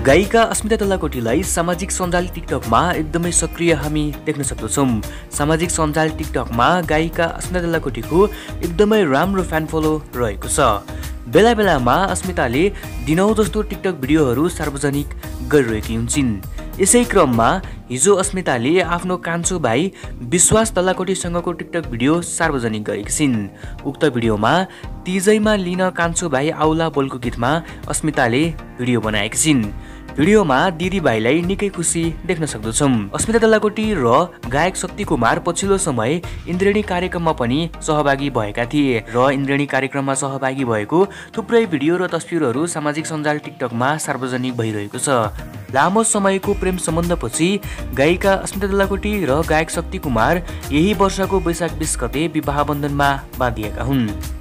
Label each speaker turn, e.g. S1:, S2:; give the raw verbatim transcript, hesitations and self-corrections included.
S1: गायिका अस्मिता दल्लाकोटीलाई सामाजिक सञ्जाल टिकटकमा एकदमै सक्रिय हामी देख्न सक्दछौँ। सामाजिक सञ्जाल टिकटकमा गायिका अस्मिता दल्लाकोटीको एकदमै राम्रो फ्यान फलो रहेको छ। बेला बेलामा अस्मिताले दिनौँ जस्तो टिकटक भिडियोहरू सार्वजनिक गरिरहेकी हुन्छन्। यसै क्रममा हिजो अस्मिताले आफ्नो कान्छो भाइ विश्वास दल्लाकोटीसँगको टिकटक भिडियो सार्वजनिक गरेकी छिन्। उक्त भिडियोमा तिजैमा लिन कान्छो भाइ आउला बोलको गीतमा अस्मिताले भिडियो बनाएकी छिन्। भिडियोमा दिदीभाइलाई निकै खुसी देख्न सक्दछौँ। अस्मिता दल्लाकोटी र गायक शक्ति कुमार पछिल्लो समय इन्द्रेणी कार्यक्रममा पनि सहभागी भएका थिए र इन्द्रेणी कार्यक्रममा सहभागी भएको थुप्रै भिडियो र तस्बिरहरू सामाजिक सञ्जाल टिकटकमा सार्वजनिक भइरहेको छ। लामो समयको प्रेम सम्बन्धपछि गायिका अस्मिता दल्लाकोटी र गायक शक्ति कुमार यही वर्षको वैशाख बीस गते विवाह बन्धनमा बाँधिएका हुन्।